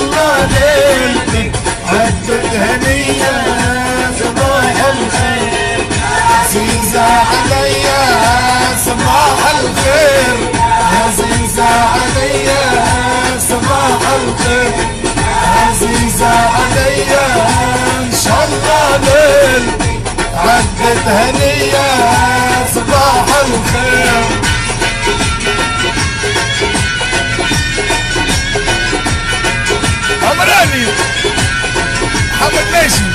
الله ليلتك عدت هنية صباح الخير عزيزة عليا صباح الخير عزيزة عليا صباح الخير عزيزة عليا ان شاء الله ليلتك عدت هنية صباح الخير عمراني محمد ماشي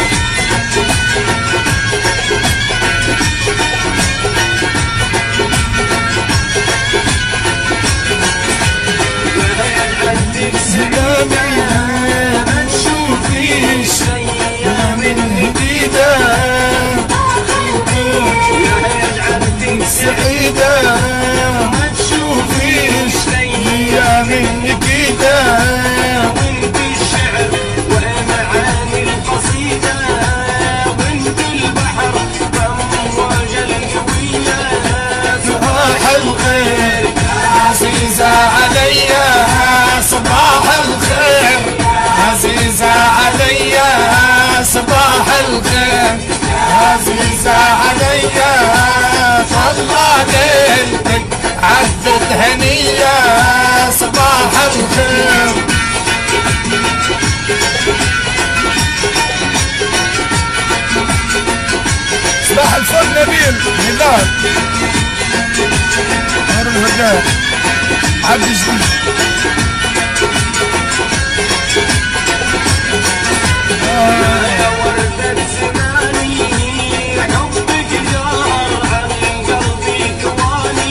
سلامي ما تشوفيش يا من جديدة سعيدة ما تشوفيش يا من جديدة وانت الشعر ومعاني القصيدة وانت البحر وامواج القوية صباح الخير عزيزة عليا صباح الخير عزيزة عليا صباح الخير عزيزة عليا الله ليلتك عدت هنية صباح الخير صباح الفل نبيل هلال هارون الهجاء عبد الجليل يا وردة زماني حبك جار عن قلبي كواني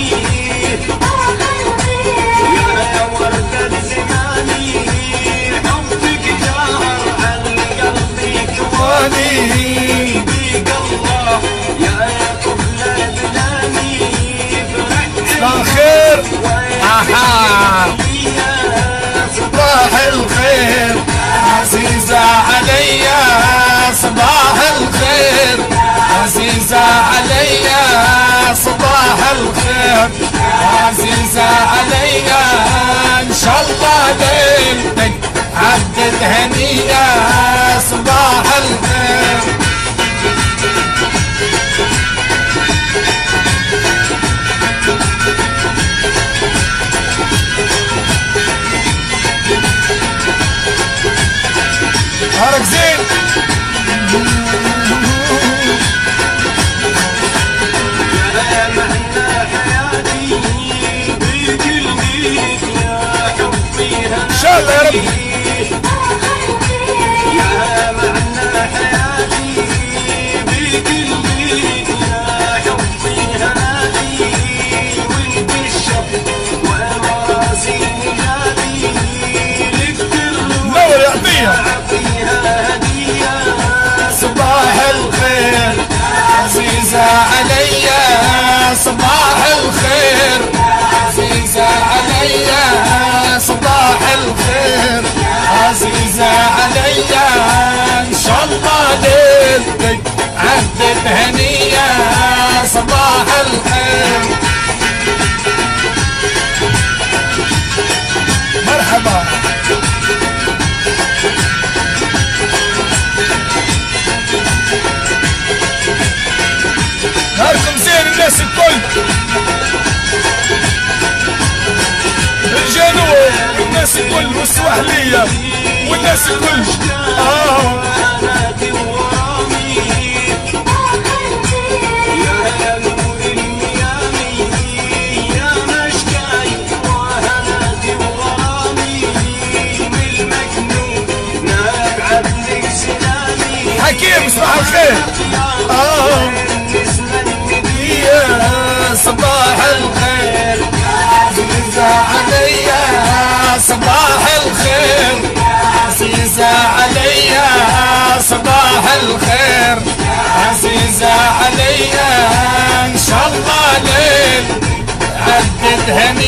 يا وردة زماني حبك جار عن قلبي كواني بيك الله يا قبل بلاني الخير صباح الخير عزيزة عليا صباح الخير عزيزة عليا صباح الخير عزيزة عليا ان شاء الله ليلتك عدت هنية صباح الخير نهارك زين يا معنى حياتي بقلبك يا حبي ان شاء الله يا رب يا معنى حياتي بقلبك يا حبي هنادي وانت الشط وراسي نادي لك نور يعطيها صباح الخير عزيزة عليا صباح الخير عزيزة عليا صباح الخير عزيزة عليا ان شاء الله ليلتك عدت هنية صباح الخير مرحبا نهاركم زين الناس الكل الجنوب والناس الكل والسواحلية والناس الكل هنادي ورامي يا نور الميامي يا مشكاي وهنادي ورامي من المجنون نابع لك سلامي حكيم صباح الخير يا صباح الخير عزيزة عليا صباح الخير عزيزة عليا صباح الخير عزيزة عليا ان شاء الله ليل عدت هني